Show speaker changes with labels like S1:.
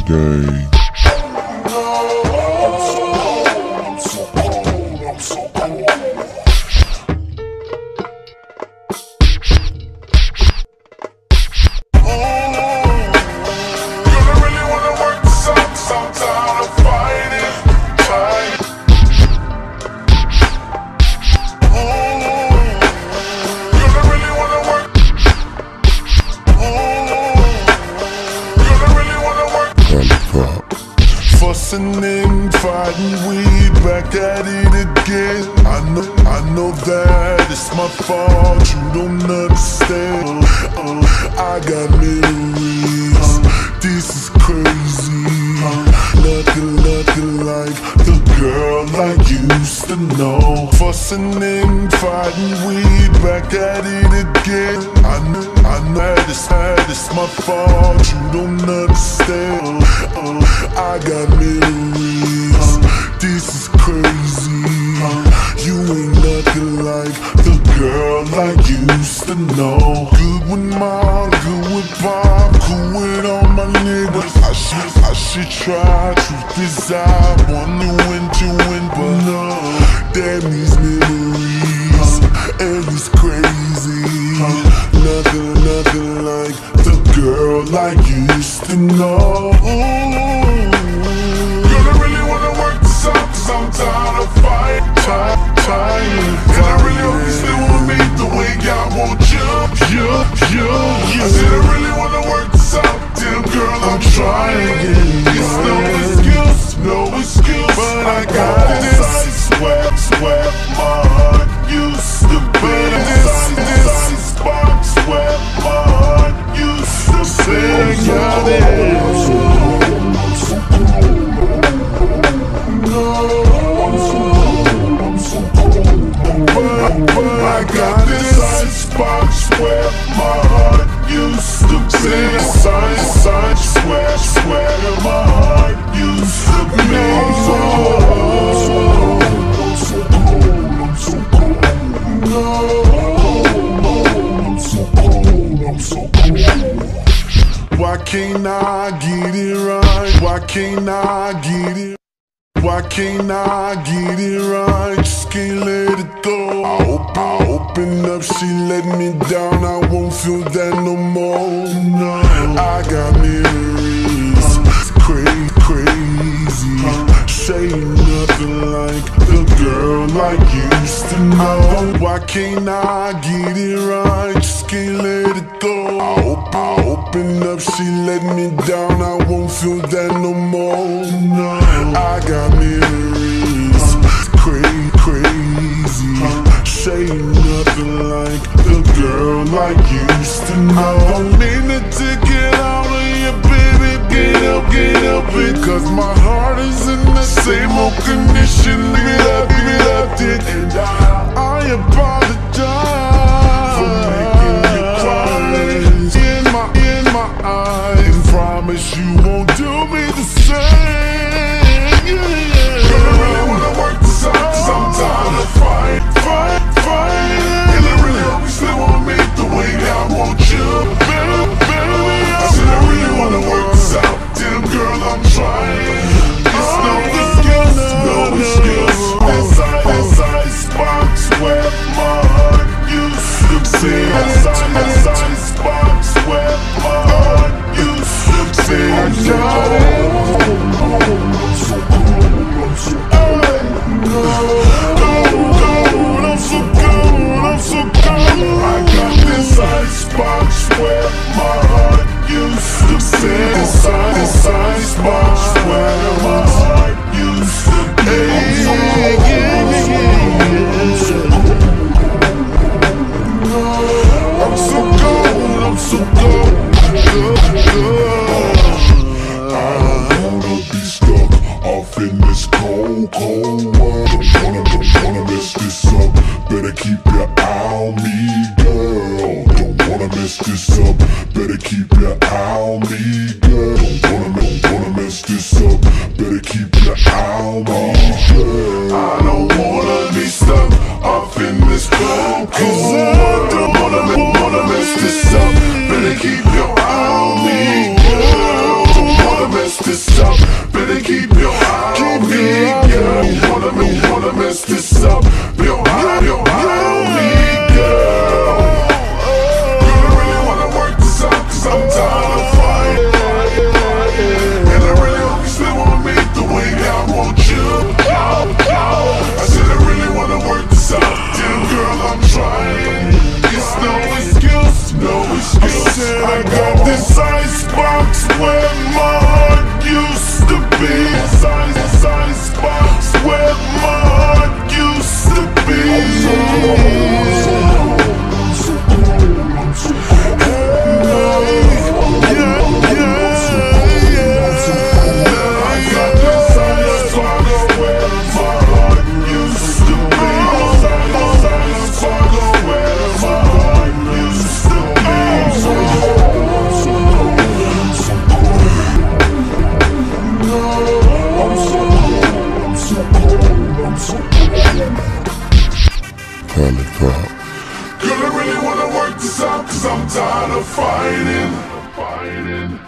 S1: gang.
S2: Fussing and fighting, we back at it again. I know that it's my fault, you don't understand. I got memories, this is crazy. Nothing like the girl I used to know. Fussing and fighting, we back at it again. I know that it's my fault, you don't understand. I got memories, this is crazy. You ain't nothing like the girl I used to know. Good with mom, good with pop, cool with all my niggas. I should try, truth is I want to win, but no. Damn these memories, and it's crazy. Nothing like the girl I used to know. Girl, I really wanna work this out, cause I'm tired of fighting. And I really hope you still want me the way I want you. I said I really wanna work this out, damn girl, I'm trying. It's no excuse, but I got this. I swear my heart used to be this box where my heart used to be. I got it. But I got this icebox where my heart used to be. I swear my heart used to be. Why can't I get it right? Why can't I get it? Why can't I get it right? Just can't let it go. I open up, she let me down. I won't feel that no more. No, I got memories, it's crazy. Say nothing like the girl I used to know. Why can't I get it right? Just can't let it go. I open up, she let me down. I won't feel that no more. No, I got memories, it's crazy. Say nothing like the girl I used to know. I don't mean to get out of here, baby. Get up, because my heart is in the same old condition that I did. And I apologize for making you cry in my eyes, and promise you won't do me the same. Girl, I really wanna work this out, cause I'm tired of fighting. And I really hope you still want me the way I want you. I said I really wanna work this out, damn girl, I'm trying. It's no excuse. This icebox where my heart used to be. This icebox where my heart used to be. I got it. I'm so cold. I got this icebox where my heart used to be. This icebox where my heart used to be. I'm so cold. I don't wanna be stuck off in this cold world. Don't wanna mess this up. Better keep your eye on me, girl. Don't wanna mess this up. Better keep your eye on me, girl. Don't wanna mess this up. Better keep your eye on me, girl. I don't wanna be stuck off in this cold world. Don't wanna mess this up. Better keep your eye on me, girl. Don't wanna mess this Girl, I really wanna work this out, cause I'm tired of fighting.